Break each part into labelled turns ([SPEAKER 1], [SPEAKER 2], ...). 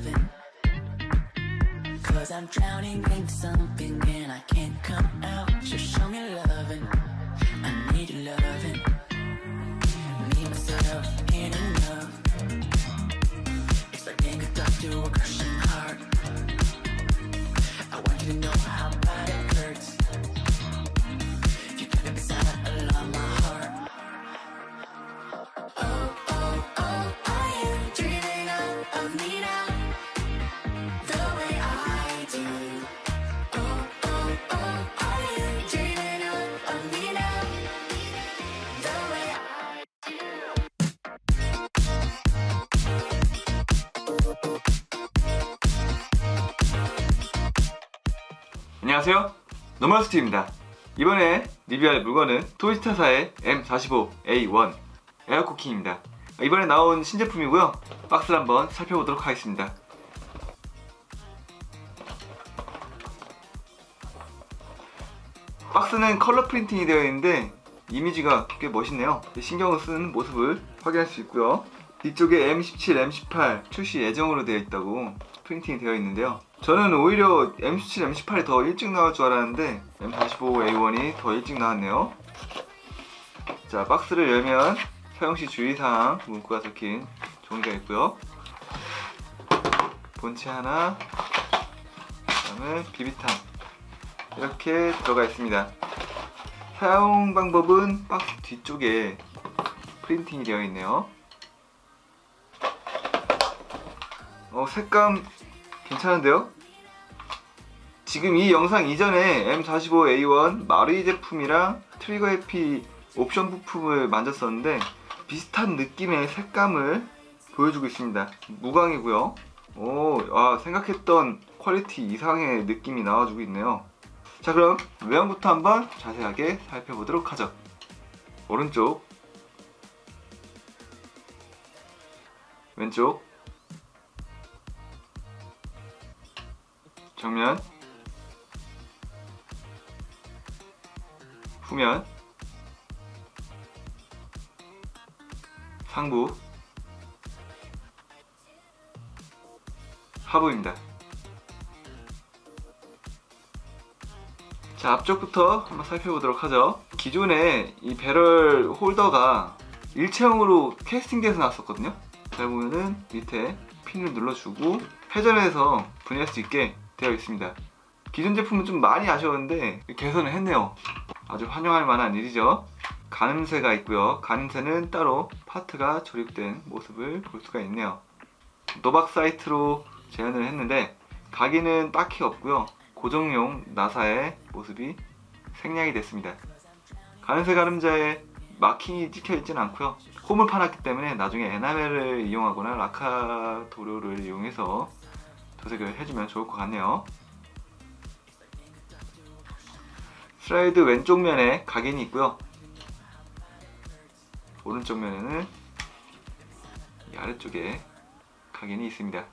[SPEAKER 1] loving. Cause I'm drowning in something and I can't come out. Just show me loving. I need your loving. Me, myself, and enough. Expecting a thought to a crushing heart. I want you to know how bad it hurts. You gotta be silent along my heart. Oh, oh, oh, are you dreaming of me now? The way I do. Oh, oh, oh, are you dreaming of me now? The way I
[SPEAKER 2] 안녕하세요, 노멀스티입니다. 이번에 리뷰할 물건은 토이스타사의 M45A1 에어쿠킹입니다. 이번에 나온 신제품이고요. 박스를 한번 살펴보도록 하겠습니다. 박스는 컬러 프린팅이 되어 있는데 이미지가 꽤 멋있네요. 신경을 쓴 모습을 확인할 수 있고요. 뒤쪽에 M17, M18 출시 예정으로 되어 있다고 프린팅이 되어 있는데요. 저는 오히려 M17, M18이 더 일찍 나올 줄 알았는데 M45A1이 더 일찍 나왔네요. 자, 박스를 열면 사용시 주의사항 문구가 적힌 종이가 있고요. 본체 하나, 그 다음에 비비탄 이렇게 들어가 있습니다. 사용 방법은 박스 뒤쪽에 프린팅이 되어 있네요. 색감 괜찮은데요? 지금 이 영상 이전에 M45A1 마루이 제품이랑 트리거 해피 옵션 부품을 만졌었는데 비슷한 느낌의 색감을 보여주고 있습니다. 무광이고요. 생각했던 퀄리티 이상의 느낌이 나와주고 있네요. 자, 그럼 외형부터 한번 자세하게 살펴보도록 하죠. 오른쪽, 왼쪽, 정면, 후면, 상부, 하부입니다. 자, 앞쪽부터 한번 살펴보도록 하죠. 기존에 이 배럴 홀더가 일체형으로 캐스팅돼서 나왔었거든요. 잘 보면은 밑에 핀을 눌러주고 회전해서 분해할 수 있게 되어 있습니다. 기존 제품은 좀 많이 아쉬웠는데 개선을 했네요. 아주 환영할 만한 일이죠. 가늠쇠가 있고요. 가늠쇠는 따로 파트가 조립된 모습을 볼 수가 있네요. 노박 사이트로 재현을 했는데 각인은 딱히 없고요. 고정용 나사의 모습이 생략이 됐습니다. 가늠쇠 가름자에 마킹이 찍혀 있지는 않고요. 홈을 파놨기 때문에 나중에 에나멜을 이용하거나 라카 도료를 이용해서 도색을 해주면 좋을 것 같네요. 슬라이드 왼쪽 면에 각인이 있고요. 오른쪽 면에는 이 아래쪽에 각인이 있습니다.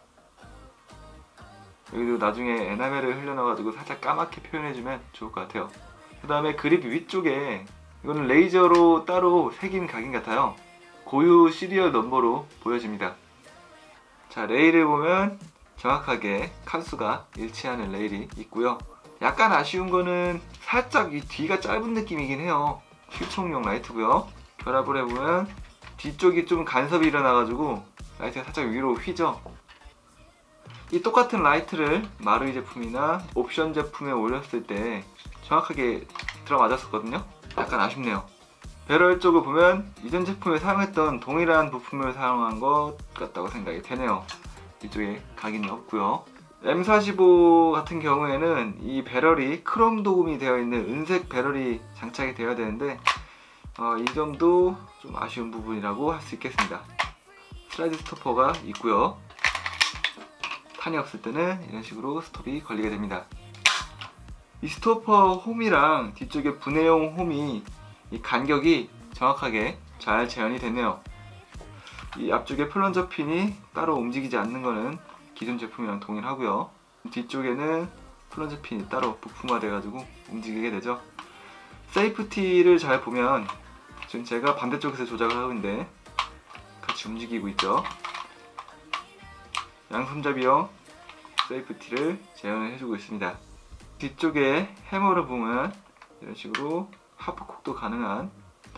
[SPEAKER 2] 여기도 나중에 에나멜을 흘려넣어가지고 살짝 까맣게 표현해주면 좋을 것 같아요. 그 다음에 그립 위쪽에 이거는 레이저로 따로 새긴 각인 같아요. 고유 시리얼 넘버로 보여집니다. 자, 레일을 보면 정확하게 칸수가 일치하는 레일이 있고요. 약간 아쉬운 거는 살짝 이 뒤가 짧은 느낌이긴 해요. 휘청용 라이트고요. 결합을 해보면 뒤쪽이 좀 간섭이 일어나가지고 라이트가 살짝 위로 휘죠. 이 똑같은 라이트를 마루이 제품이나 옵션 제품에 올렸을 때 정확하게 들어맞았었거든요. 약간 아쉽네요. 배럴 쪽을 보면 이전 제품에 사용했던 동일한 부품을 사용한 것 같다고 생각이 되네요. 이쪽에 각인이 없고요. M45 같은 경우에는 이 배럴이 크롬 도금이 되어 있는 은색 배럴이 장착이 되어야 되는데 이 점도 좀 아쉬운 부분이라고 할 수 있겠습니다. 슬라이드 스토퍼가 있고요. 탄이 없을 때는 이런 식으로 스톱이 걸리게 됩니다. 이 스토퍼 홈이랑 뒤쪽에 분해용 홈이 이 간격이 정확하게 잘 재현이 됐네요. 이 앞쪽에 플런저 핀이 따로 움직이지 않는 거는 기존 제품이랑 동일하고요. 뒤쪽에는 플런저 핀이 따로 부품화 돼가지고 움직이게 되죠. 세이프티를 잘 보면 지금 제가 반대쪽에서 조작을 하고 있는데 같이 움직이고 있죠. 양손잡이형 세이프티를 재현을 해주고 있습니다. 뒤쪽에 해머를 보면 이런 식으로 하프콕도 가능한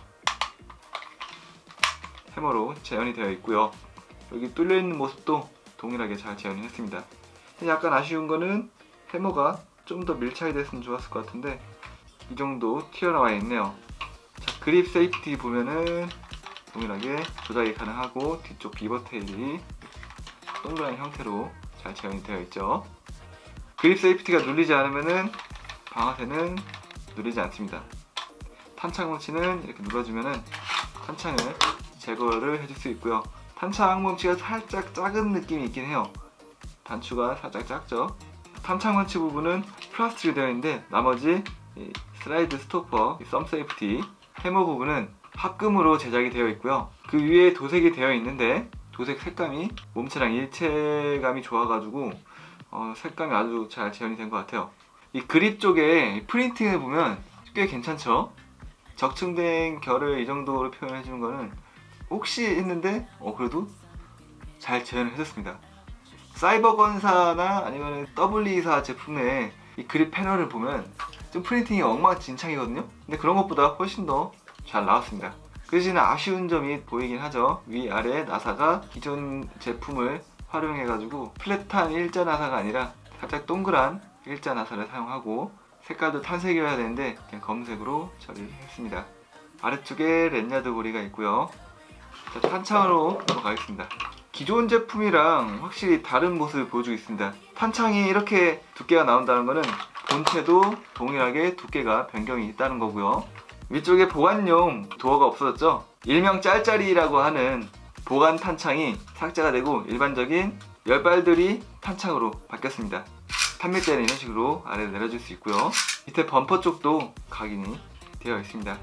[SPEAKER 2] 해머로 재현이 되어 있고요. 여기 뚫려있는 모습도 동일하게 잘 재현을 했습니다. 약간 아쉬운 거는 해머가 좀 더 밀착이 됐으면 좋았을 것 같은데 이 정도 튀어나와 있네요. 자, 그립 세이프티 보면은 동일하게 조작이 가능하고 뒤쪽 비버 테일이 동그란 형태로 잘 재현이 되어 있죠. 그립 세이프티가 눌리지 않으면은 방아쇠는 눌리지 않습니다. 탄창 뭉치는 이렇게 눌러주면은 탄창을 제거를 해줄 수 있고요. 탄창 뭉치가 살짝 작은 느낌이 있긴 해요. 단추가 살짝 작죠. 탄창 뭉치 부분은 플라스틱이 되어 있는데 나머지 슬라이드 스토퍼, 썸 세이프티, 해머 부분은 합금으로 제작이 되어 있고요. 그 위에 도색이 되어 있는데 도색 색감이 몸체랑 일체감이 좋아가지고 색감이 아주 잘 재현이 된 것 같아요. 이 그립 쪽에 프린팅을 보면 꽤 괜찮죠? 적층된 결을 이 정도로 표현해주는 거는 혹시 했는데 그래도 잘 재현을 해줬습니다. 사이버건사나 아니면 WE사 제품의 이 그립 패널을 보면 좀 프린팅이 엉망진창이거든요. 근데 그런 것보다 훨씬 더 잘 나왔습니다. 그 대신에 아쉬운 점이 보이긴 하죠. 위아래 나사가 기존 제품을 활용해가지고 플랫한 일자 나사가 아니라 살짝 동그란 일자 나사를 사용하고 색깔도 탄색이어야 되는데 그냥 검은색으로 처리를 했습니다. 아래쪽에 랜야드 고리가 있고요. 자, 탄창으로 넘어가겠습니다. 기존 제품이랑 확실히 다른 모습을 보여주고 있습니다. 탄창이 이렇게 두께가 나온다는 것은 본체도 동일하게 두께가 변경이 있다는 거고요. 위쪽에 보관용 도어가 없어졌죠. 일명 짤짤이라고 하는 보관 탄창이 삭제가 되고 일반적인 열발들이 탄창으로 바뀌었습니다. 판밀 때는 이런 식으로 아래로 내려줄 수 있고요. 밑에 범퍼 쪽도 각인이 되어 있습니다.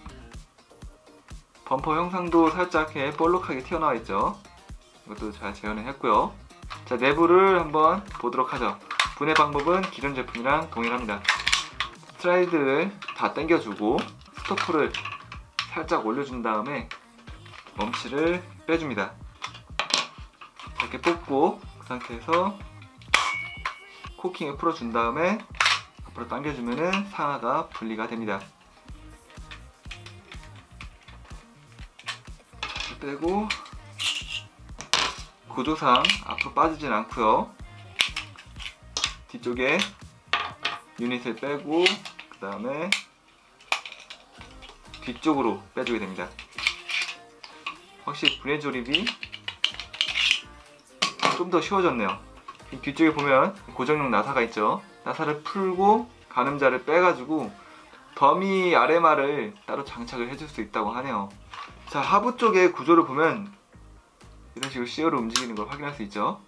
[SPEAKER 2] 범퍼 형상도 살짝 이렇게 볼록하게 튀어나와 있죠. 이것도 잘 재현을 했고요. 자, 내부를 한번 보도록 하죠. 분해 방법은 기존 제품이랑 동일합니다. 슬라이드를 다 당겨주고 스토퍼를 살짝 올려준 다음에 멈치를 빼줍니다. 이렇게 뽑고 그 상태에서 코킹을 풀어준 다음에 앞으로 당겨주면 상하가 분리가 됩니다. 빼고 구조상 앞으로 빠지진 않고요. 뒤쪽에 유닛을 빼고 그 다음에 뒤쪽으로 빼주게 됩니다. 확실히 분해 조립이 좀 더 쉬워졌네요. 뒤쪽에 보면 고정용 나사가 있죠. 나사를 풀고 가늠자를 빼가지고 더미 RMR을 따로 장착을 해줄 수 있다고 하네요. 자, 하부 쪽에 구조를 보면 이런 식으로 시어로 움직이는 걸 확인할 수 있죠.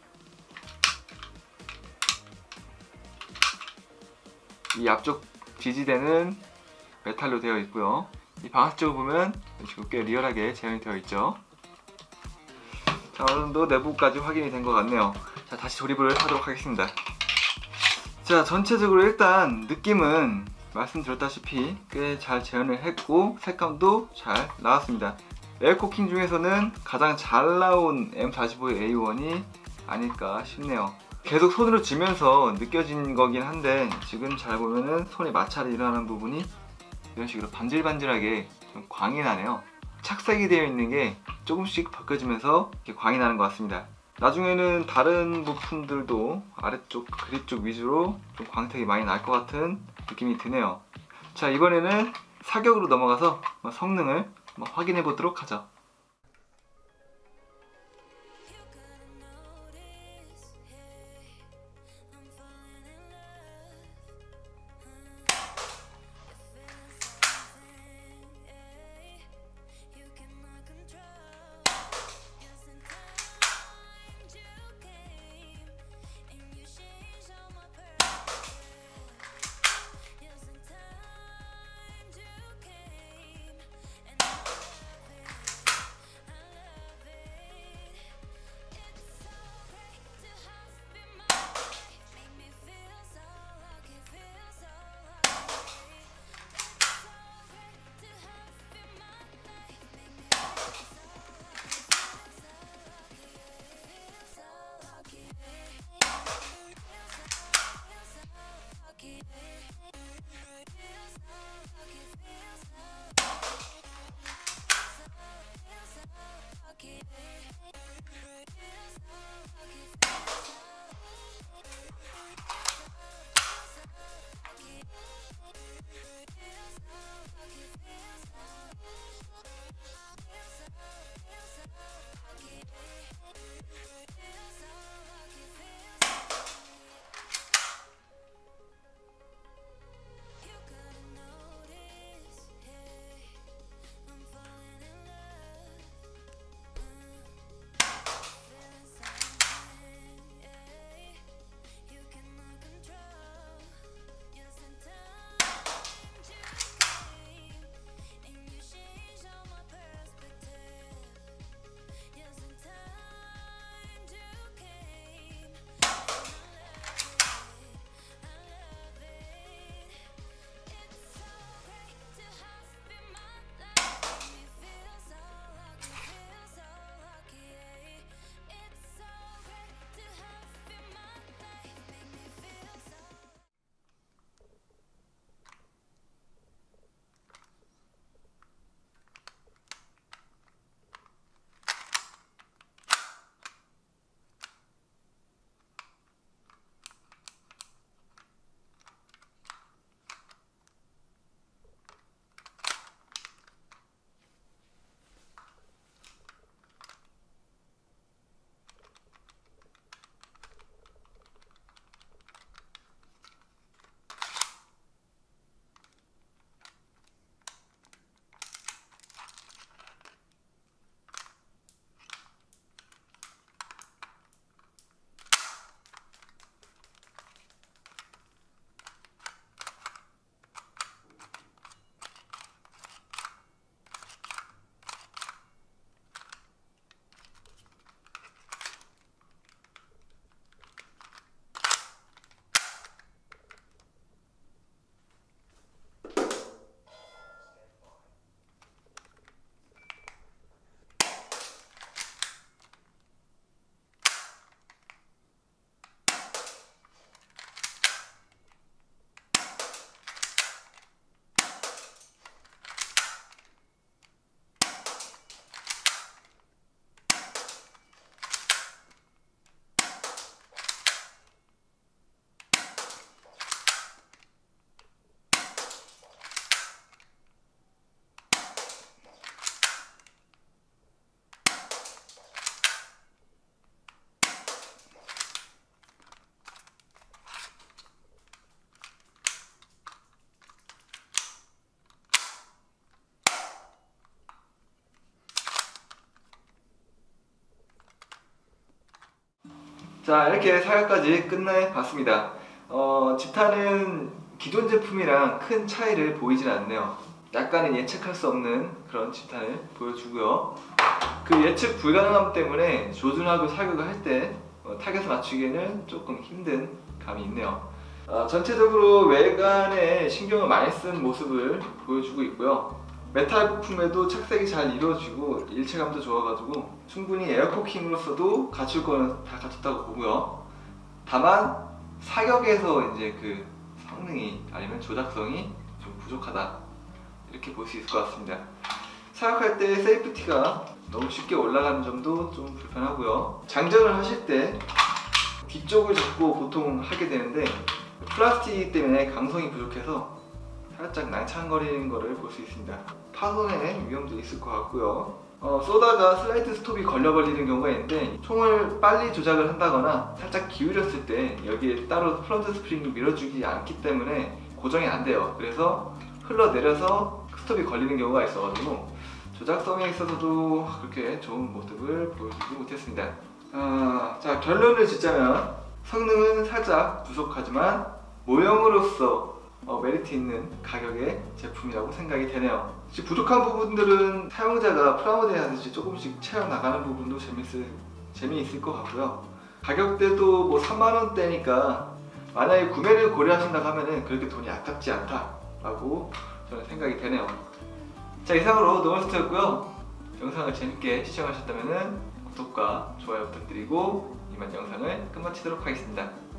[SPEAKER 2] 이 앞쪽 지지대는 메탈로 되어 있고요. 이 방아쇠 쪽을 보면 이런 식으로 꽤 리얼하게 재현이 되어 있죠. 자, 어느 정도 내부까지 확인이 된 것 같네요. 자, 다시 조립을 하도록 하겠습니다. 자, 전체적으로 일단 느낌은 말씀드렸다시피 꽤 잘 재현을 했고 색감도 잘 나왔습니다. 에어코킹 중에서는 가장 잘 나온 M45A1이 아닐까 싶네요. 계속 손으로 쥐면서 느껴진 거긴 한데 지금 잘 보면은 손에 마찰이 일어나는 부분이 이런 식으로 반질반질하게 좀 광이 나네요. 착색이 되어 있는 게 조금씩 벗겨지면서 이렇게 광이 나는 것 같습니다. 나중에는 다른 부품들도 아래쪽 그립 쪽 위주로 좀 광택이 많이 날 것 같은 느낌이 드네요. 자, 이번에는 사격으로 넘어가서 성능을 한번 확인해 보도록 하죠. 자, 이렇게 사격까지 끝내봤습니다. 지탄은 기존 제품이랑 큰 차이를 보이진 않네요. 약간은 예측할 수 없는 그런 지탄을 보여주고요. 그 예측 불가능함 때문에 조준하고 사격을 할 때 타겟을 맞추기에는 조금 힘든 감이 있네요. 전체적으로 외관에 신경을 많이 쓴 모습을 보여주고 있고요. 메탈 부품에도 착색이 잘 이루어지고 일체감도 좋아가지고 충분히 에어코킹으로서도 갖출 거는 다 갖췄다고 보고요. 다만 사격에서 이제 그 성능이 아니면 조작성이 좀 부족하다, 이렇게 볼 수 있을 것 같습니다. 사격할 때 세이프티가 너무 쉽게 올라가는 점도 좀 불편하고요. 장전을 하실 때 뒤쪽을 잡고 보통 하게 되는데 플라스틱 때문에 강성이 부족해서 살짝 낭창거리는 거를 볼 수 있습니다. 파손의 위험도 있을 것 같고요. 쏘다가 슬라이드 스톱이 걸리는 경우가 있는데 총을 빨리 조작을 한다거나 살짝 기울였을 때 여기에 따로 프론트 스프링이 밀어주지 않기 때문에 고정이 안 돼요. 그래서 흘러내려서 스톱이 걸리는 경우가 있어가지고 조작성에 있어서도 그렇게 좋은 모습을 보여주지 못했습니다. 자, 결론을 짓자면 성능은 살짝 부족하지만 모형으로서 메리트 있는 가격의 제품이라고 생각이 되네요. 부족한 부분들은 사용자가 프라모델 하듯이 조금씩 채워나가는 부분도 재미있을 것 같고요. 가격대도 뭐 3만원대니까 만약에 구매를 고려하신다고 하면은 그렇게 돈이 아깝지 않다라고 저는 생각이 되네요. 자, 이상으로 노멀스트였고요. 영상을 재밌게 시청하셨다면 구독과 좋아요 부탁드리고 이만 영상을 끝마치도록 하겠습니다.